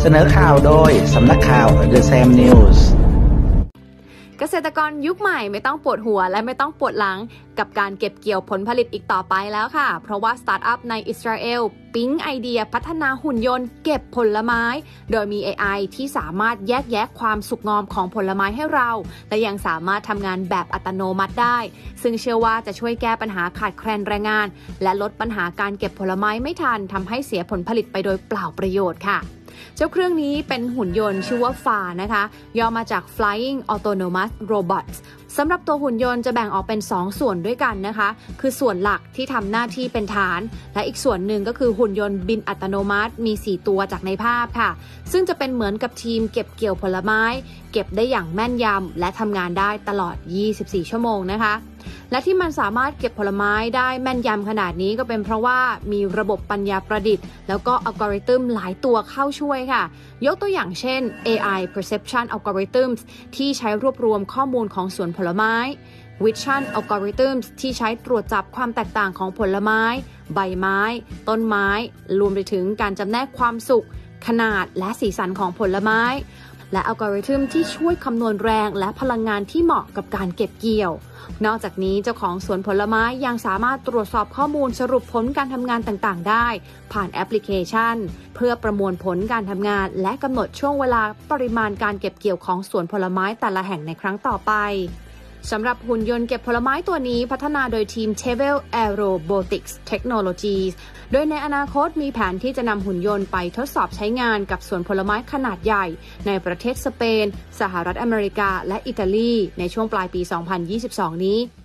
เสนอข่าวโดยสำนักข่าว The Sam News เกษตรกรยุคใหม่ไม่ต้องปวดหัวและไม่ต้องปวดหลังกับการเก็บเกี่ยวผลผลิตอีกต่อไปแล้วค่ะเพราะว่าสตาร์ทอัพในอิสราเอลปิ๊งไอเดียพัฒนาหุ่นยนต์เก็บผลไม้โดยมี AI ที่สามารถแยกแยะความสุกงอมของผลไม้ให้เราและยังสามารถทำงานแบบอัตโนมัติได้ซึ่งเชื่อว่าจะช่วยแก้ปัญหาขาดแคลนแรงงานและลดปัญหาการเก็บผลไม้ไม่ทันทำให้เสียผลผลิตไปโดยเปล่าประโยชน์ค่ะเจ้าเครื่องนี้เป็นหุ่นยนต์ชื่อว่าฟานะคะย่อมาจาก Flying Autonomous Robots สำหรับตัวหุ่นยนต์จะแบ่งออกเป็น2ส่วนด้วยกันนะคะคือส่วนหลักที่ทำหน้าที่เป็นฐานและอีกส่วนหนึ่งก็คือหุ่นยนต์บินอัตโนมัติมี4ตัวจากในภาพค่ะซึ่งจะเป็นเหมือนกับทีมเก็บเกี่ยวผลไม้เก็บได้อย่างแม่นยำและทำงานได้ตลอด24ชั่วโมงนะคะและที่มันสามารถเก็บผลไม้ได้แม่นยำขนาดนี้ก็เป็นเพราะว่ามีระบบปัญญาประดิษฐ์แล้วก็อัลกอริทึมหลายตัวเข้าช่วยค่ะยกตัวอย่างเช่น AI Perception Algorithms ที่ใช้รวบรวมข้อมูลของสวนผลไม้ Vision Algorithms ที่ใช้ตรวจจับความแตกต่างของผลไม้ใบไม้ต้นไม้รวมไปถึงการจำแนกความสุกขนาดและสีสันของผลไม้และอัลกอริทึมที่ช่วยคำนวณแรงและพลังงานที่เหมาะกับการเก็บเกี่ยวนอกจากนี้เจ้าของสวนผลไม้ยังสามารถตรวจสอบข้อมูลสรุปผลการทำงานต่างๆได้ผ่านแอปพลิเคชันเพื่อประมวลผลการทำงานและกำหนดช่วงเวลาปริมาณการเก็บเกี่ยวของสวนผลไม้แต่ละแห่งในครั้งต่อไปสำหรับหุ่นยนต์เก็บผลไม้ตัวนี้พัฒนาโดยทีม Tevel Aerobotics Technologies โดยในอนาคตมีแผนที่จะนำหุ่นยนต์ไปทดสอบใช้งานกับสวนผลไม้ขนาดใหญ่ในประเทศสเปนสหรัฐอเมริกาและอิตาลีในช่วงปลายปี 2022 นี้